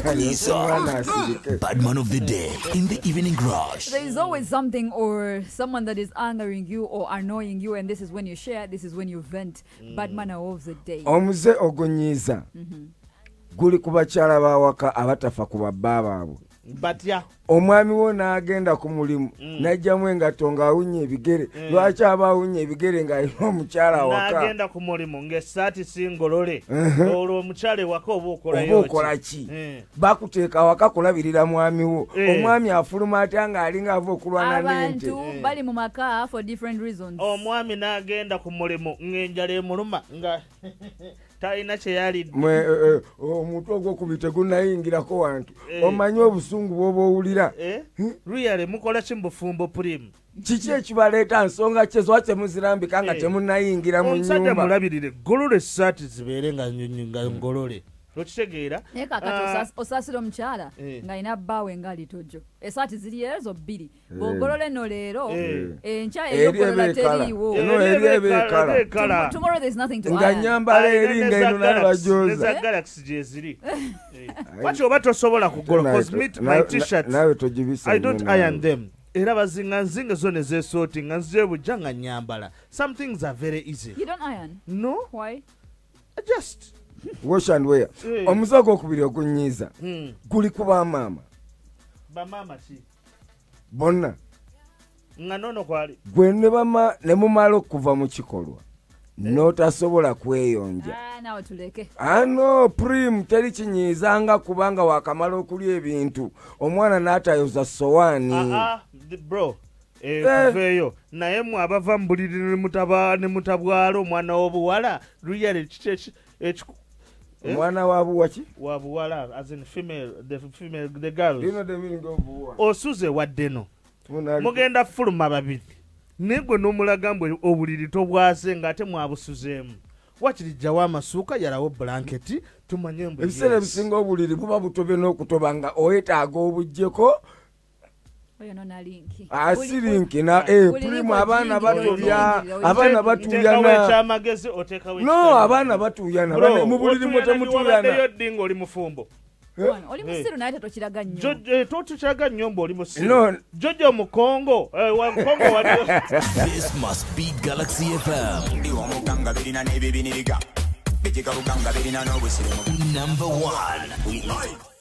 Badman of the day in the evening rush. There is always something or someone that is angering you or annoying you, and this is when you share, this is when you vent. Badman of the day. Omuze ogonyiza. Guli kubakyala bawaka abatafa ku babba abo. Batya omwami wo n'agenda ku mulimu n'ajjamu engatto ng'awunya ebigere lwaki aba awunya ebigere ng'alina omukyala awaka n'agenda ku mulimu ng'essaati singolole olwo omukyala ewaka oba okola ki bakuteeka awaka kulabirira mwami wo omwami afuluma atya ng'alinga ava okulwana n'ente abantu bali mu maka for different reasons omwami n'agenda ku mulimu ng'enjala emuluma nga talina kyeyalidde omutwe ogwokubiri tegunnayingirako wantu omanyi obusungu bw'oba owulira luyale mukola ki mu bufumbo purimu kiki ekibaleeta nsonga kye zwa temuzirambika nga temunnayingira mu nnyumba omusajja mulabirire golole essaati zibeere nga ngolole okitegeera naye kakati osaasira omukyala ng'alina bbaawe nga litojo esaati ziri ezo bbiri bw'ogolola eno leero enkya ey'okolola teriiwo tomorrow there's nothing to nga nyambala eri ng'eno n'abajooza eza galaxy gye ziri waki oba tosobola kugolola cause my t-shirts nawe togibisa I don't iron them era bazinga zo ne zeesooti nga nzebujja nga nyambala some things are very easy. You don't iron? No. Why? Just wash and wear. Omuze ogwokubiri ogunyiiza guli ku bamaama. Bamaama ki? Bonna. Nga nono kwali. Gwe ne mumala okuva mu kikolwa. N'otasobola kweyonja. Nawe tuleke. No, prim teri kinyiizanga kubanga wakamala okulya ebintu. Omwana n'atayoza sowaani. Bro. Kuveeyo naye mwe abava mu buliri ne mutabwala omwana w'obuwala luyale omwana wabuwaki wabuwala as in the girls obuwa osuze waddeno mugenda fuluma babiri naye gwe n'omulaga mbwe obuliri tobwase ng'ate mwabusuzeemu wakirijjawo amasuuka yalawo blanketi tumanye mbwe ebiseera ebisinga obuliri buba butobe n'okutoba nga oyetaaga obuggyeko asirinki na primu abaana batuyana no abaana batuyana mu buliri mwe temutuyana oli mufumbo oli musiru naye tetokiraga nnyo tokiraga nnyo mbu musiru jojo mukongo wa mukongo wali This must be Galaxy FM #1. We like